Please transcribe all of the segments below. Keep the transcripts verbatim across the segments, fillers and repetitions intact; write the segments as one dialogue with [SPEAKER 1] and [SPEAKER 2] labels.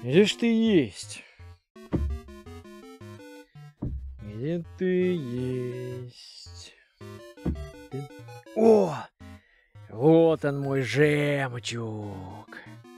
[SPEAKER 1] Где ж ты есть? Где ты есть? Ты- О! Вот он, мой жемчуг.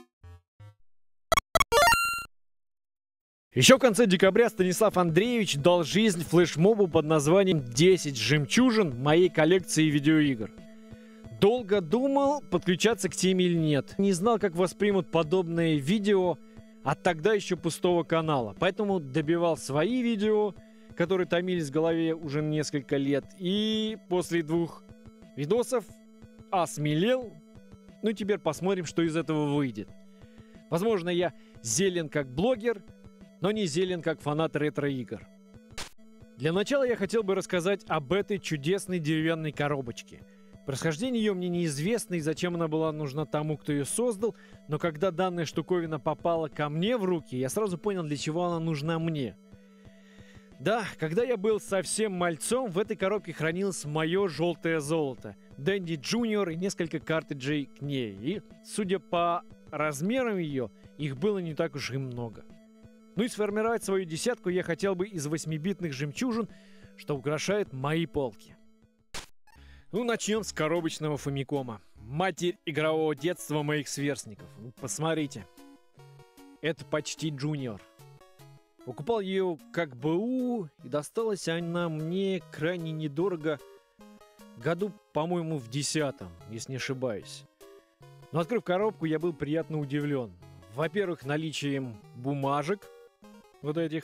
[SPEAKER 1] Еще в конце декабря Станислав Андреевич дал жизнь флешмобу под названием десять жемчужин моей коллекции видеоигр. Долго думал, подключаться к теме или нет. Не знал, как воспримут подобное видео от тогда еще пустого канала. Поэтому добивал свои видео, которые томились в голове уже несколько лет. И после двух видосов осмелел. Ну и теперь посмотрим, что из этого выйдет. Возможно, я зелен как блогер, но не зелен как фанат ретро-игр. Для начала я хотел бы рассказать об этой чудесной деревянной коробочке. Происхождение ее мне неизвестно и зачем она была нужна тому, кто ее создал, но когда данная штуковина попала ко мне в руки, я сразу понял, для чего она нужна мне. Да, когда я был совсем мальцом, в этой коробке хранилось мое желтое золото, Дэнди Джуниор и несколько картриджей к ней. И, судя по размерам ее, их было не так уж и много. Ну и сформировать свою десятку я хотел бы из восьмибитных жемчужин, что украшает мои полки. Ну, начнем с коробочного Фамикома. Матерь игрового детства моих сверстников. Ну, посмотрите. Это почти Джуниор. Покупал ее как БУ, и досталась она мне крайне недорого. Году, по-моему, в десятом, если не ошибаюсь. Но открыв коробку, я был приятно удивлен. Во-первых, наличием бумажек. Вот этих.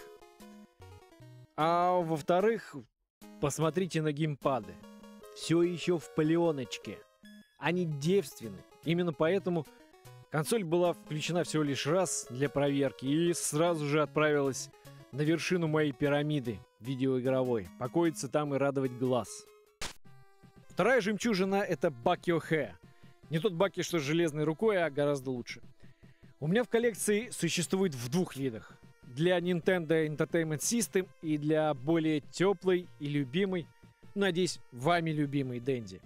[SPEAKER 1] А во-вторых, посмотрите на геймпады. Все еще в пленочке. Они девственны. Именно поэтому консоль была включена всего лишь раз для проверки и сразу же отправилась на вершину моей пирамиды видеоигровой. Покоиться там и радовать глаз. Вторая жемчужина — это Бакио Хэ. Не тот Баки, что с железной рукой, а гораздо лучше. У меня в коллекции существует в двух видах. Для Nintendo Entertainment System и для более теплой и любимой, надеюсь, вами любимой Дэнди.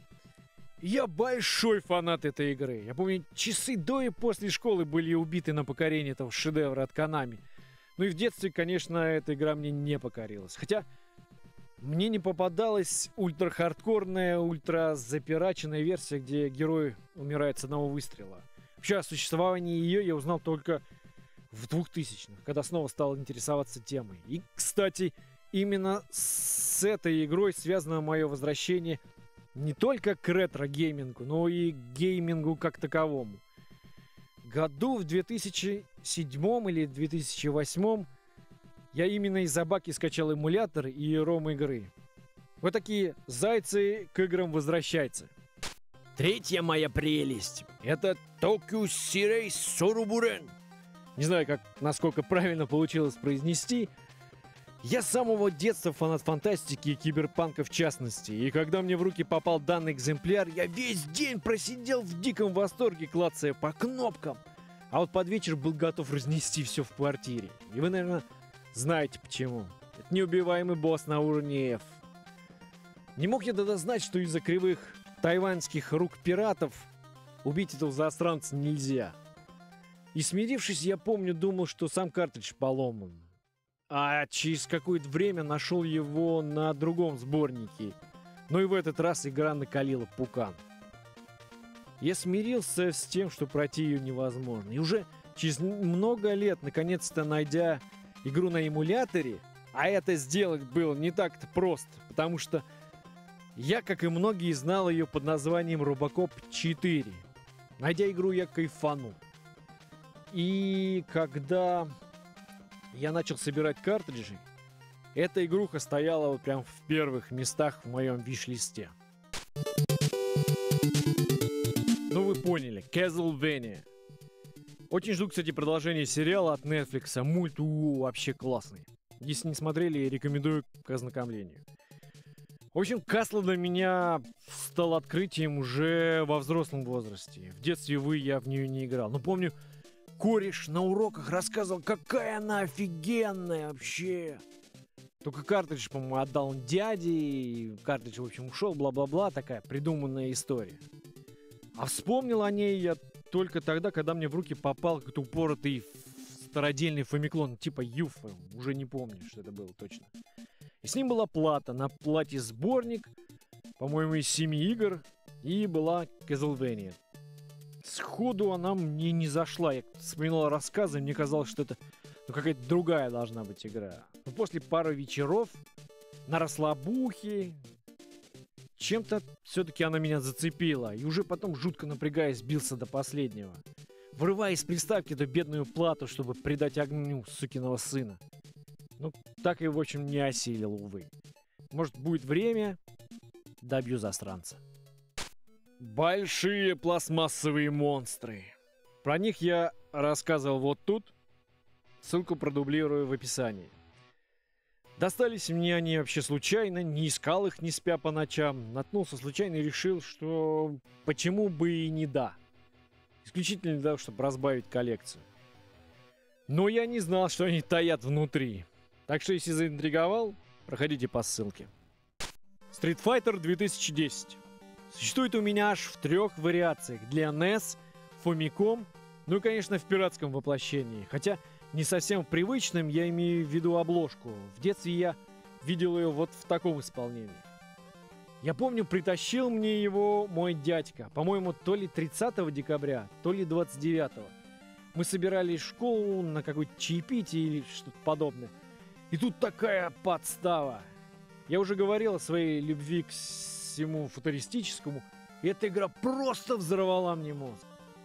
[SPEAKER 1] Я большой фанат этой игры. Я помню, часы до и после школы были убиты на покорение этого шедевра от Konami. Ну и в детстве, конечно, эта игра мне не покорилась. Хотя мне не попадалась ультра-хардкорная, ультра-запираченная версия, где герой умирает с одного выстрела. Вообще о существовании ее я узнал только в двухтысячных, когда снова стал интересоваться темой. И, кстати, именно с этой игрой связано мое возвращение не только к ретро-геймингу, но и к геймингу как таковому. Году в две тысячи седьмом или две тысячи восьмом я именно из-за баки скачал эмулятор и ром игры. Вот такие зайцы к играм возвращаются. Третья моя прелесть — это Tokyo Seirei Soruburen. Не знаю, как, насколько правильно получилось произнести. Я с самого детства фанат фантастики и киберпанка в частности. И когда мне в руки попал данный экземпляр, я весь день просидел в диком восторге, клацая по кнопкам. А вот под вечер был готов разнести все в квартире. И вы, наверное, знаете почему. Это неубиваемый босс на уровне F. Не мог я тогда знать, что из-за кривых тайваньских рук пиратов убить этого засранца нельзя. И смирившись, я помню, думал, что сам картридж поломан. А через какое-то время нашел его на другом сборнике. Но и в этот раз игра накалила пукан. Я смирился с тем, что пройти ее невозможно. И уже через много лет, наконец-то найдя игру на эмуляторе, а это сделать было не так-то просто, потому что я, как и многие, знал ее под названием Робокоп четыре. Найдя игру, я кайфанул. И когда я начал собирать картриджи, эта игруха стояла вот прям в первых местах в моем виш-листе. Ну вы поняли, Castlevania. Очень жду, кстати, продолжение сериала от Netflix. Мульт у, вообще классный. Если не смотрели, рекомендую к ознакомлению. В общем, Castle для меня стал открытием уже во взрослом возрасте. В детстве, увы, я в нее не играл. Но помню, кореш на уроках рассказывал, какая она офигенная вообще. Только картридж, по-моему, отдал дяде, и картридж, в общем, ушел, бла-бла-бла, такая придуманная история. А вспомнил о ней я только тогда, когда мне в руки попал какой-то упоротый стародельный фамиклон, типа Юфа, уже не помню, что это было точно. И с ним была плата, на плате сборник, по-моему, из семи игр, и была Castlevania. Сходу она мне не зашла, я вспоминал рассказы, мне казалось, что это ну, какая-то другая должна быть игра. Но после пары вечеров на расслабухе чем-то все-таки она меня зацепила, и уже потом, жутко напрягаясь, бился до последнего, вырывая из приставки эту бедную плату, чтобы придать огню сукиного сына. Ну, так и, в общем, не осилил, увы. Может, будет время, добью засранца. Большие пластмассовые монстры. Про них я рассказывал вот тут. Ссылку продублирую в описании. Достались мне они вообще случайно, не искал их, не спя по ночам. Наткнулся случайно и решил, что почему бы и не да. Исключительно для того, чтобы разбавить коллекцию. Но я не знал, что они таят внутри. Так что, если заинтриговал, проходите по ссылке. Street Fighter две тысячи десять. Существует у меня аж в трех вариациях. Для эн и эс, Famicom, ну и, конечно, в пиратском воплощении. Хотя не совсем привычным, я имею в виду обложку. В детстве я видел ее вот в таком исполнении. Я помню, притащил мне его мой дядька. По-моему, то ли тридцатого декабря, то ли двадцать девятого. Мы собирались в школу на какое-то чаепитие или что-то подобное. И тут такая подстава. Я уже говорил о своей любви к всему футуристическому. И эта игра просто взорвала мне мозг.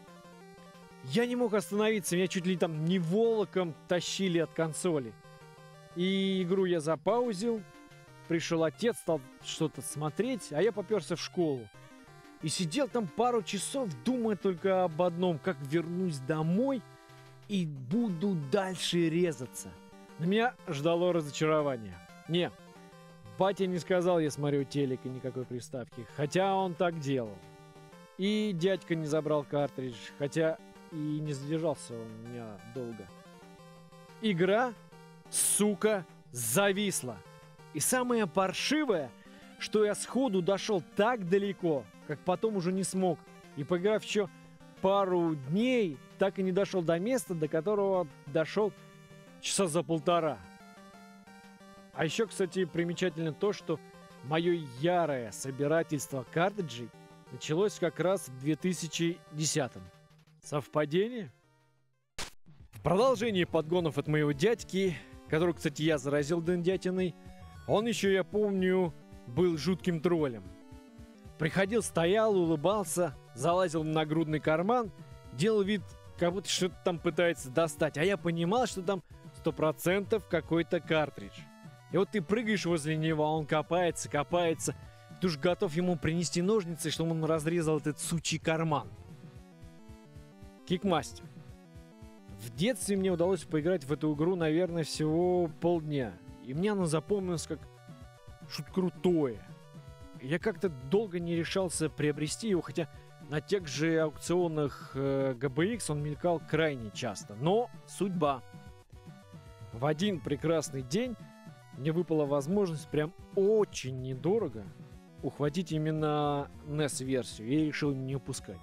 [SPEAKER 1] Я не мог остановиться, меня чуть ли там не волоком тащили от консоли. И игру я запаузил. Пришел отец, стал что-то смотреть, а я поперся в школу. И сидел там пару часов, думая только об одном: как вернусь домой и буду дальше резаться. На меня ждало разочарование. Не, батя не сказал, я смотрю телек и никакой приставки, хотя он так делал. И дядька не забрал картридж, хотя и не задержался он у меня долго. Игра, сука, зависла. И самое паршивое, что я сходу дошел так далеко, как потом уже не смог. И поиграв еще пару дней, так и не дошел до места, до которого дошел часа за полтора. А еще, кстати, примечательно то, что мое ярое собирательство картриджей началось как раз в две тысячи десятом. Совпадение? В продолжении подгонов от моего дядьки, который, кстати, я заразил дендятиной, он еще, я помню, был жутким троллем. Приходил, стоял, улыбался, залазил в нагрудный карман, делал вид, как будто что-то там пытается достать. А я понимал, что там сто процентов какой-то картридж. И вот ты прыгаешь возле него, а он копается, копается. Ты уж готов ему принести ножницы, чтобы он разрезал этот сучий карман. Кикмастер. В детстве мне удалось поиграть в эту игру, наверное, всего полдня. И мне она запомнилась как что-то крутое. Я как-то долго не решался приобрести его, хотя на тех же аукционах э, джи би икс он мелькал крайне часто. Но судьба. В один прекрасный день мне выпала возможность прям очень недорого ухватить именно эн и эс-версию. Я решил не упускать.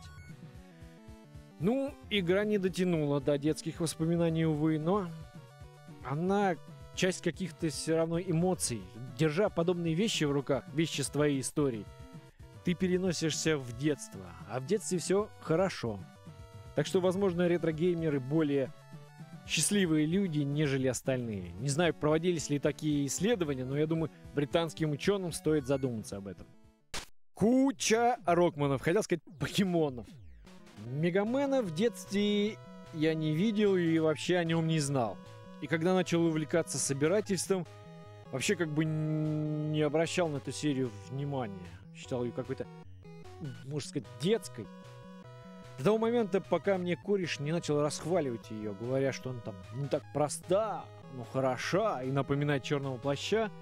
[SPEAKER 1] Ну, игра не дотянула до детских воспоминаний, увы, но она часть каких-то все равно эмоций. Держа подобные вещи в руках, вещи с твоей историей, ты переносишься в детство. А в детстве все хорошо. Так что, возможно, ретро-геймеры более счастливые люди, нежели остальные. Не знаю, проводились ли такие исследования, но я думаю, британским ученым стоит задуматься об этом. Куча рокманов, хотел сказать покемонов. Мегамена в детстве я не видел и вообще о нем не знал. И когда начал увлекаться собирательством, вообще как бы не обращал на эту серию внимания. Считал ее какой-то, можно сказать, детской. До того момента, пока мне кореш не начал расхваливать ее, говоря, что она там не так проста, но хороша и напоминает Черного плаща.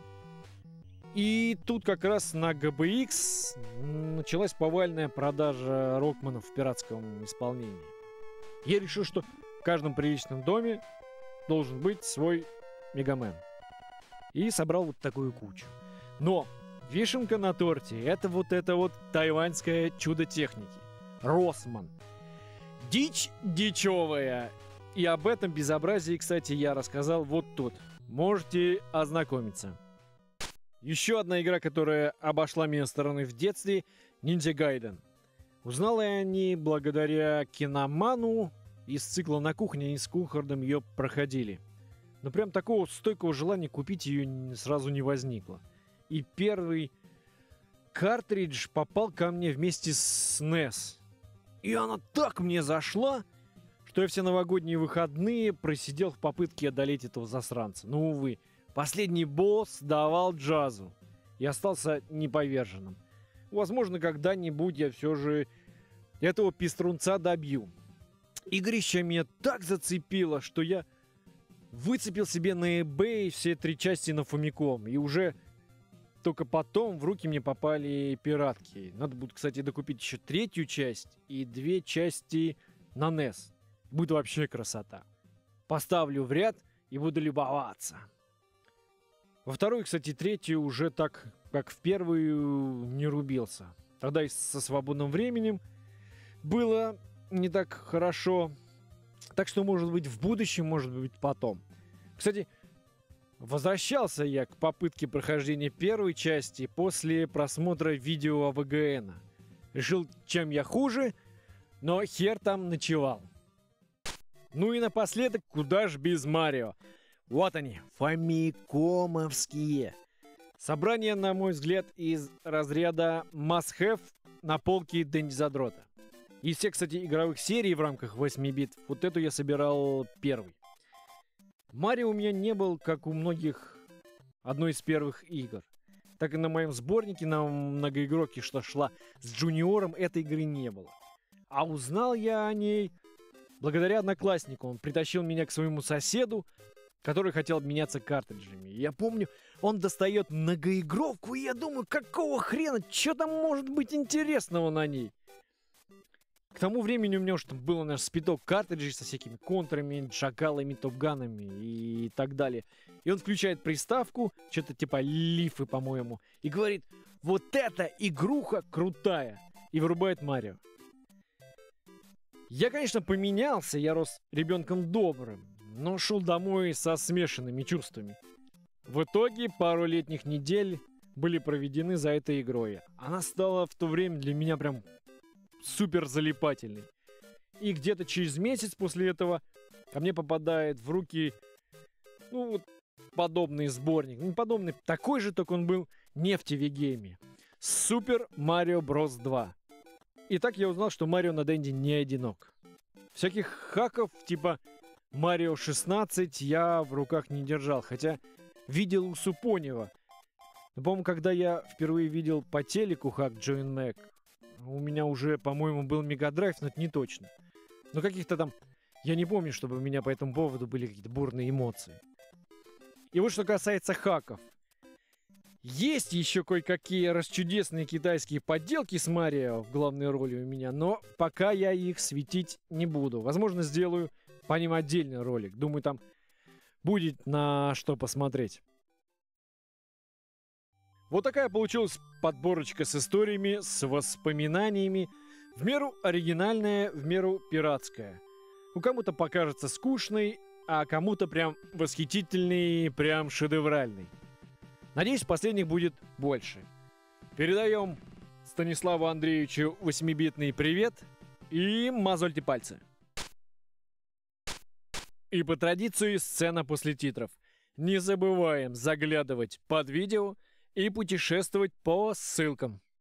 [SPEAKER 1] И тут как раз на джи би икс началась повальная продажа рокманов в пиратском исполнении. Я решил, что в каждом приличном доме должен быть свой Мегамен. И собрал вот такую кучу. Но вишенка на торте — это вот это вот тайваньское чудо техники. Росман. Дичь дичевая. И об этом безобразии, кстати, я рассказал вот тут. Можете ознакомиться. Еще одна игра, которая обошла меня стороной в детстве — Ninja Gaiden. Узнал я о ней благодаря Киноману. Из цикла «На кухне» они с Кухардом ее проходили. Но прям такого стойкого желания купить ее сразу не возникло. И первый картридж попал ко мне вместе с эн и эс. И она так мне зашла, что я все новогодние выходные просидел в попытке одолеть этого засранца. Но, увы, последний босс давал джазу и остался неповерженным. Возможно, когда-нибудь я все же этого пеструнца добью. Игрище меня так зацепило, что я выцепил себе на eBay все три части на Famicom. И уже только потом в руки мне попали пиратки. Надо будет, кстати, докупить еще третью часть и две части на эн и эс. Будет вообще красота. Поставлю в ряд и буду любоваться. Во вторую, кстати, третью уже так, как в первую, не рубился. Тогда и со свободным временем было не так хорошо. Так что, может быть, в будущем, может быть, потом. Кстати, возвращался я к попытке прохождения первой части после просмотра видео а вэ гэ эна. Решил, чем я хуже, но хер там ночевал. Ну и напоследок, куда ж без Марио. Вот они, фамикомовские. Собрание, на мой взгляд, из разряда must-have на полке Дэнди Задрота. Из всех, кстати, игровых серий в рамках восьми бит, вот эту я собирал первый. Марио у меня не был, как у многих, одной из первых игр. Так и на моем сборнике на многоигровке, что шла с Джуниором, этой игры не было. А узнал я о ней благодаря однокласснику. Он притащил меня к своему соседу, который хотел обменяться картриджами. Я помню, он достает многоигровку, и я думаю, какого хрена, что там может быть интересного на ней? К тому времени у меня уже было, наверное, спиток картриджей со всякими контрами, шакалами, топганами и так далее. И он включает приставку, что-то типа лифы, по-моему, и говорит: вот эта игруха крутая! И вырубает Марио. Я, конечно, поменялся, я рос ребенком добрым, но шел домой со смешанными чувствами. В итоге пару летних недель были проведены за этой игрой. Она стала в то время для меня прям супер залипательный. И где-то через месяц после этого ко мне попадает в руки, ну, вот подобный сборник. Не подобный, такой же, только он был не в ти ви-гейме. Супер Марио Брос два. И так я узнал, что Марио на Денди не одинок. Всяких хаков типа Марио шестнадцать я в руках не держал, хотя видел у Супонева. Но, по-моему, когда я впервые видел по телеку хак Джоин Мэг, у меня уже, по-моему, был Мегадрайв, но это не точно. Но каких-то там... Я не помню, чтобы у меня по этому поводу были какие-то бурные эмоции. И вот что касается хаков. Есть еще кое-какие расчудесные китайские подделки с Марио в главной роли у меня, но пока я их светить не буду. Возможно, сделаю по ним отдельный ролик. Думаю, там будет на что посмотреть. Вот такая получилась подборочка с историями, с воспоминаниями. В меру оригинальная, в меру пиратская. У кому-то покажется скучной, а кому-то прям восхитительный, прям шедевральный. Надеюсь, последних будет больше. Передаем Станиславу Андреевичу восьмибитный привет и мозольте пальцы. И по традиции сцена после титров. Не забываем заглядывать под видео и путешествовать по ссылкам.